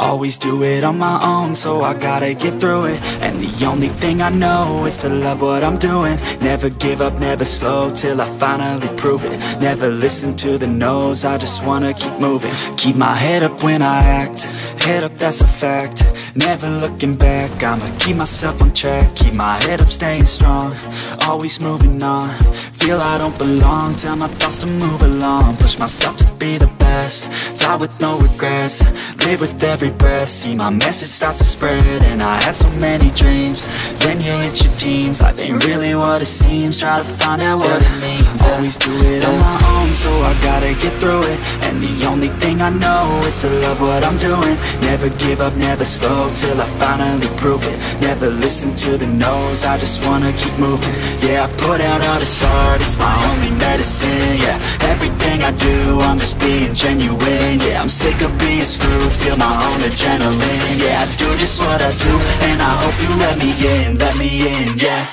Always do it on my own, so I gotta get through it. And the only thing I know is to love what I'm doing. Never give up, never slow, till I finally prove it. Never listen to the no's, I just wanna keep moving. Keep my head up when I act, head up, that's a fact. Never looking back, I'ma keep myself on track. Keep my head up, staying strong, always moving on. Feel I don't belong, tell my thoughts to move along. Push myself to be the best, die with no regrets. Live with every breath, see my message start to spread. And I had so many dreams, then you hit your teens. Life ain't really what it seems, try to find out what it means. Always do it on my own, so I gotta get through it. And the only thing I know is to love what I'm doing. Never give up, never slow, till I finally prove it. Never listen to the no's, I just wanna keep moving. Yeah, I put out all this art, it's my only medicine. Yeah, everything I do, I'm just being genuine. Yeah, I'm sick of being screwed, feel my own adrenaline. Yeah, I do just what I do, and I hope you let me in, yeah.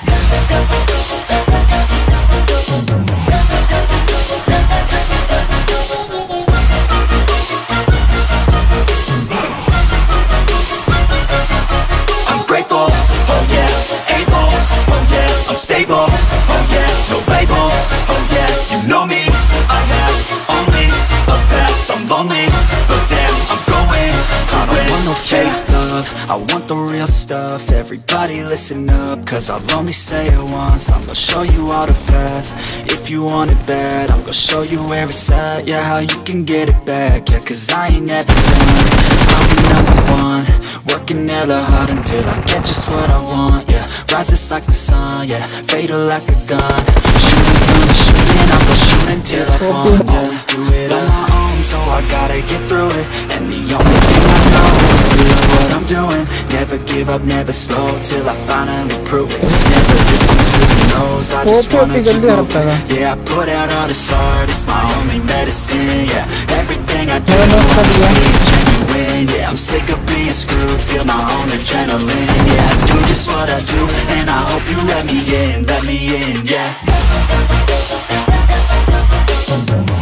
I'm grateful, oh yeah, able, oh yeah, I'm stable, oh yeah, no label, oh yeah, you know me, I have only a path, I'm lonely, but damn, I'm going to I don't want no fake love, I want the real stuff. Everybody listen up, cause I'll only say it once. I'm gonna show you all the path, if you want it bad. I'm gonna show you where it's at, yeah, how you can get it back. Yeah, cause I ain't never done, I'll be number one. Working hella hard until I get just what I want, yeah. Rises like the sun, yeah, fatal like a gun. Shooters gonna shoot and I'm gonna shoot until I fall. Always do it on my own, so I gotta get through it. And the only thing I know is to love what I'm doing. Never give up, never slow, till I finally prove it. Never listen to the no's, I just wanna keep moving. Yeah, I put out all this art, it's my only medicine. Yeah, everything I do, I'm just being genuine. Yeah, I'm sick of being screwed, feel my own adrenaline. Yeah, I do just what I do, and I hope you let me in, yeah.